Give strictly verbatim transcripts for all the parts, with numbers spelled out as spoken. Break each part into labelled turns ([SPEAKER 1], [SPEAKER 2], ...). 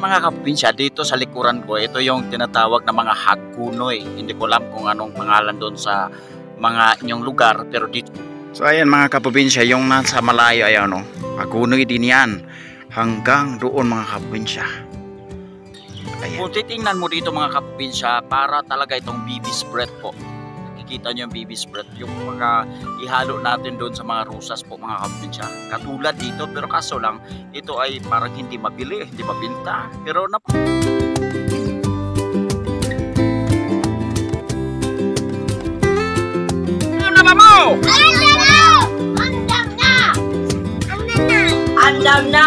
[SPEAKER 1] mga kaprobinsya, dito sa likuran ko, ito yung tinatawag na mga hagunoy. Hindi ko alam kung anong pangalan doon sa mga inyong lugar, pero dito. So ayan mga kaprobinsya, yung nasa malayo, ayan o, hagunoy din yan. Hanggang doon mga kaprobinsya. Ayan. Kung titingnan mo dito mga kaprobinsya, para talaga itong bibis bread po. Nakikita nyo yung bibis bread, yung mga ihalo natin doon sa mga rusas po mga kaprobinsya. Katulad dito, pero kaso lang, ito ay parang hindi mabili, hindi mabinta. Pero na ano ba mo?
[SPEAKER 2] Andam na! Andam na! Andam na! Andam na!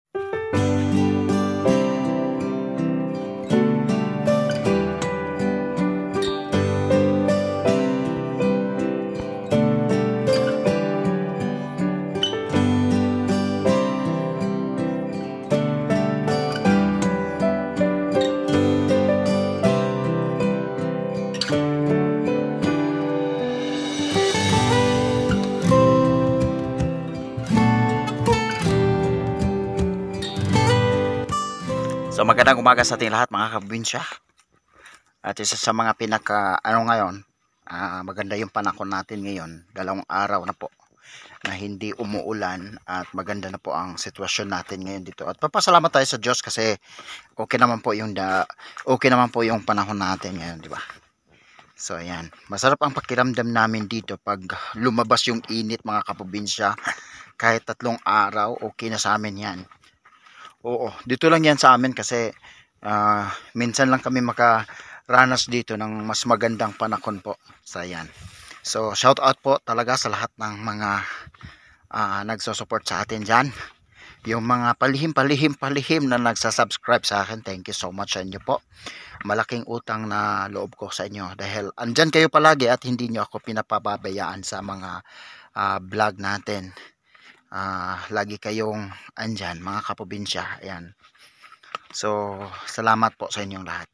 [SPEAKER 1] So magandang umaga sa ating lahat mga kaprobinsya. At isa sa mga pinaka ano ngayon, uh, maganda yung panahon natin ngayon. Dalawang araw na po na hindi umuulan at maganda na po ang sitwasyon natin ngayon dito. At papasalamat tayo sa Diyos kasi okay naman po yung da, okay naman po yung panahon natin ngayon, di ba? So ayan, masarap ang pakiramdam namin dito pag lumabas yung init mga kaprobinsya. Kahit tatlong araw, okay na sa amin yan. Oo, dito lang yan sa amin kasi uh, minsan lang kami makaranas dito ng mas magandang panahon po. So, yan. So, shout out po talaga sa lahat ng mga uh, nagsusupport sa atin dyan. Yung mga palihim-palihim-palihim na nagsasubscribe sa akin, thank you so much sa inyo po. Malaking utang na loob ko sa inyo dahil andyan kayo palagi at hindi nyo ako pinapababayaan sa mga uh, vlog natin. Uh, lagi kayong andyan mga kaprobinsya. Ayan. So salamat po sa inyong lahat.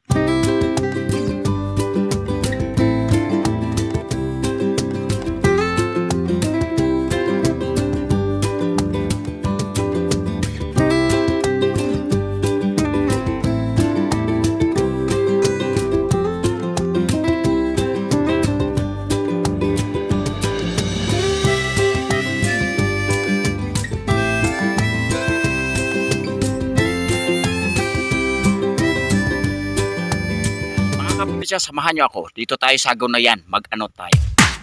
[SPEAKER 1] Samahan nyo ako. Dito tayo sa Hagunoyan. Mag-ano tayo.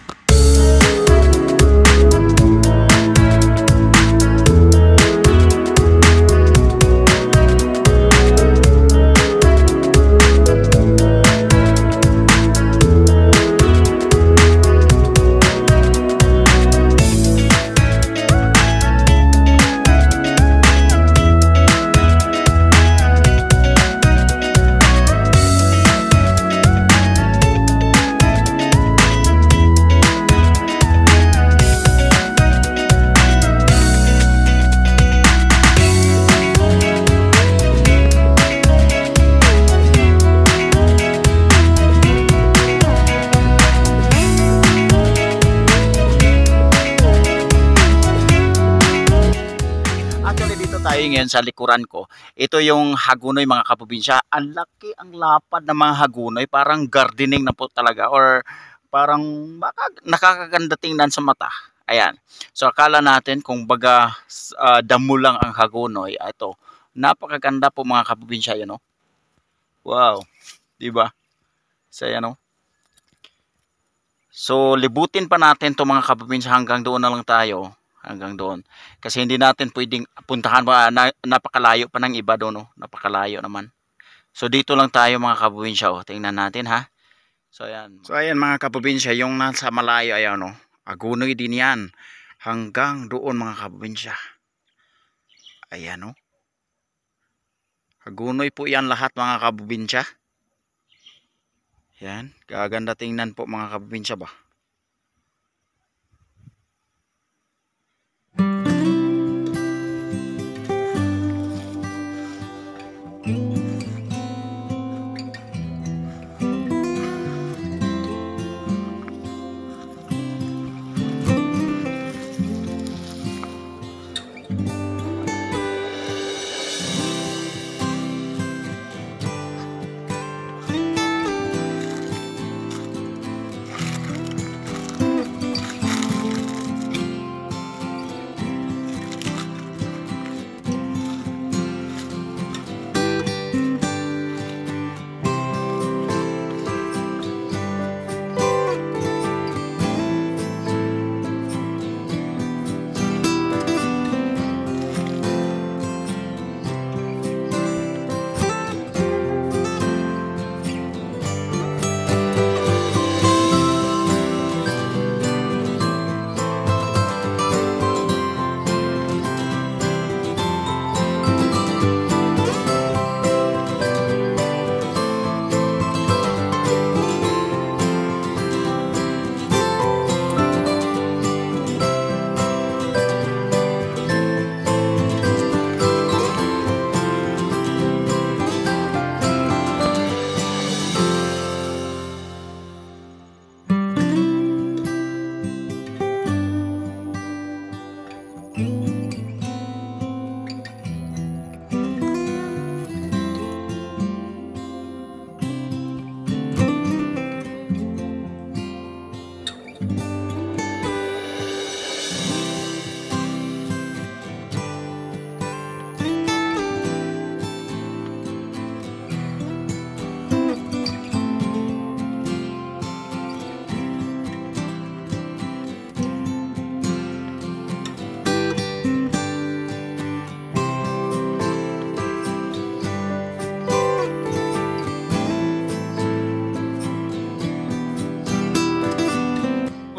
[SPEAKER 1] Tayo ngayon sa likuran ko, ito yung hagunoy mga kaprobinsya. Ang laki, ang lapad ng mga hagunoy, parang gardening na po talaga or parang nakakaganda tingnan sa mata. Ayan, so akala natin kung baga uh, damo lang ang hagunoy. Ito, napakaganda po mga kaprobinsya, yun, no? Wow, diba? So yan, no? So libutin pa natin to mga kaprobinsya, hanggang doon na lang tayo. Hanggang doon. Kasi hindi natin pwedeng puntahan, na, napakalayo pa ng iba doon, no? Napakalayo naman. So dito lang tayo mga kaprobinsya, oh. Tingnan natin ha. So ayan. So ayan mga kaprobinsya, yung nasa malayo, ayan, no? Hagunoy din yan. Hanggang doon mga kaprobinsya. Ayan, no? Hagunoy po yan lahat mga kaprobinsya. Yan, gaganda tingnan po mga kaprobinsya ba.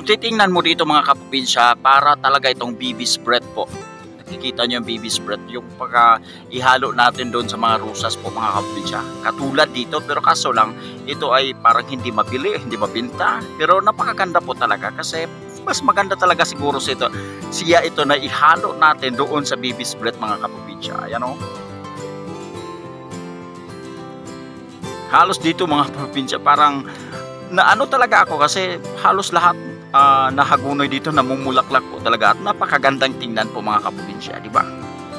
[SPEAKER 1] titingnan mo dito mga kaprobinsya, para talaga itong baby's breath po. Nakikita nyo yung baby's breath, yung pagka ihalo natin doon sa mga rusas po mga kaprobinsya. Katulad dito, pero kaso lang, ito ay parang hindi mabili, hindi mabinta. Pero napakaganda po talaga kasi mas maganda talaga siguro sa ito. Siya ito na ihalo natin doon sa baby's breath mga kaprobinsya. Ayan o. Halos dito mga kaprobinsya, parang naano talaga ako kasi halos lahat uh, na hagunoy dito namumulaklak po talaga at napakagandang tingnan po mga kaprobinsya, di ba?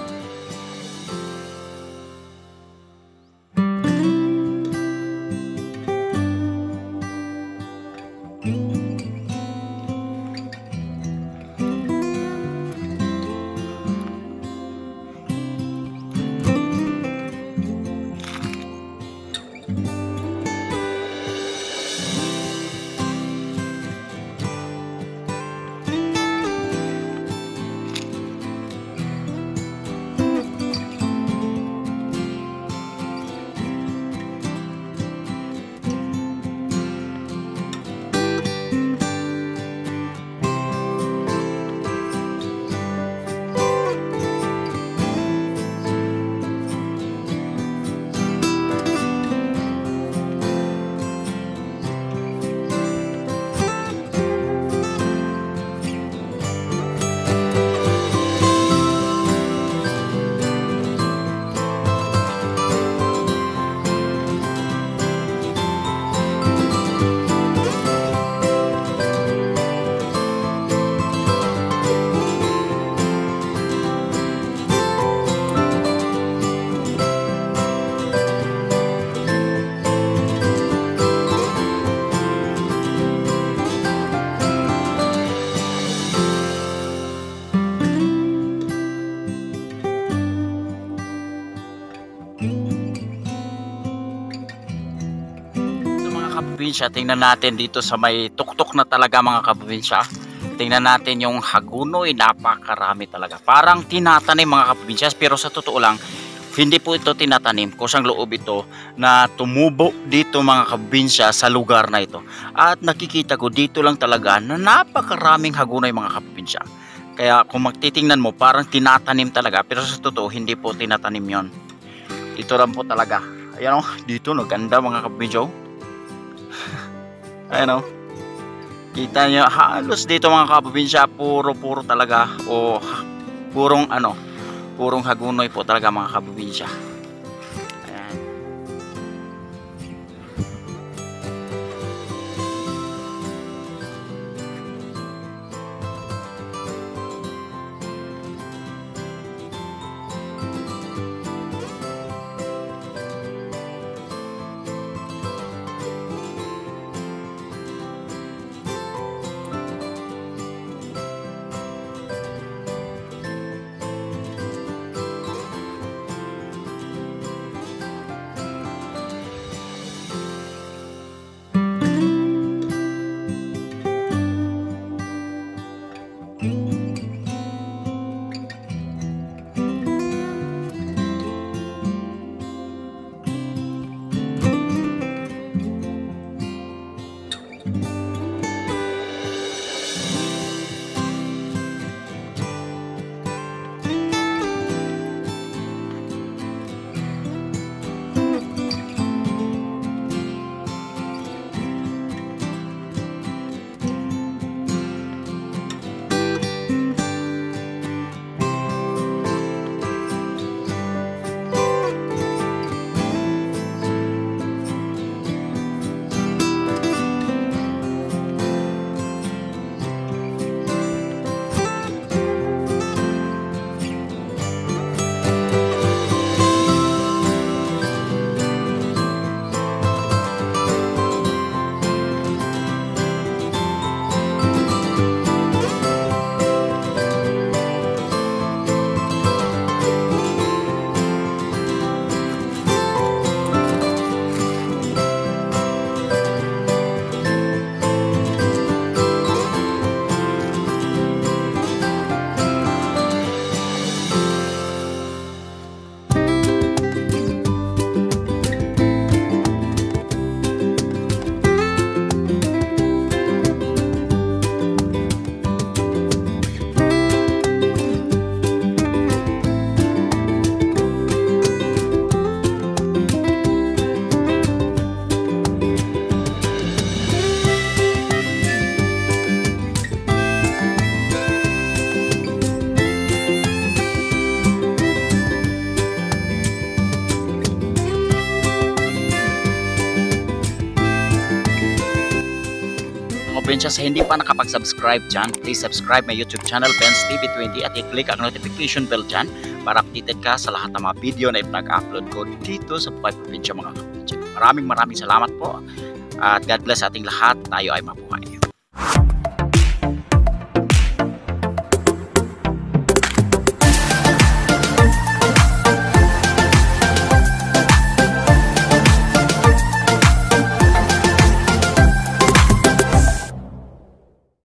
[SPEAKER 1] Kaprobinsya, tingnan natin dito sa may tuktok na talaga mga kaprobinsya. Tingnan natin yung hagunoy, napakarami talaga. Parang tinatanim mga kaprobinsya, pero sa totoo lang, hindi po ito tinatanim. Kusang loob ito na tumubo dito mga kaprobinsya sa lugar na ito. At nakikita ko dito lang talaga na napakaraming hagunoy mga kaprobinsya. Kaya kung magtitingnan mo, parang tinatanim talaga, pero sa totoo, hindi po tinatanim yon. Ito lang po talaga. Ayan o, dito no, ganda mga kaprobinsya. Ayan o, kita nyo halos dito mga kaprobinsya, puro puro talaga o purong ano, purong hagunoy po talaga mga kaprobinsya. Ayan. kaprobinsya, sa hindi pa nakapag-subscribe dyan, please subscribe my YouTube channel, Benz T V twenty, at i-click ang notification bell dyan para updated ka sa lahat ng mga video na ipinag-upload ko dito sa Buhay Probinsya mga kaprobinsya. Maraming maraming salamat po at God bless ating lahat. Tayo ay mabuhay.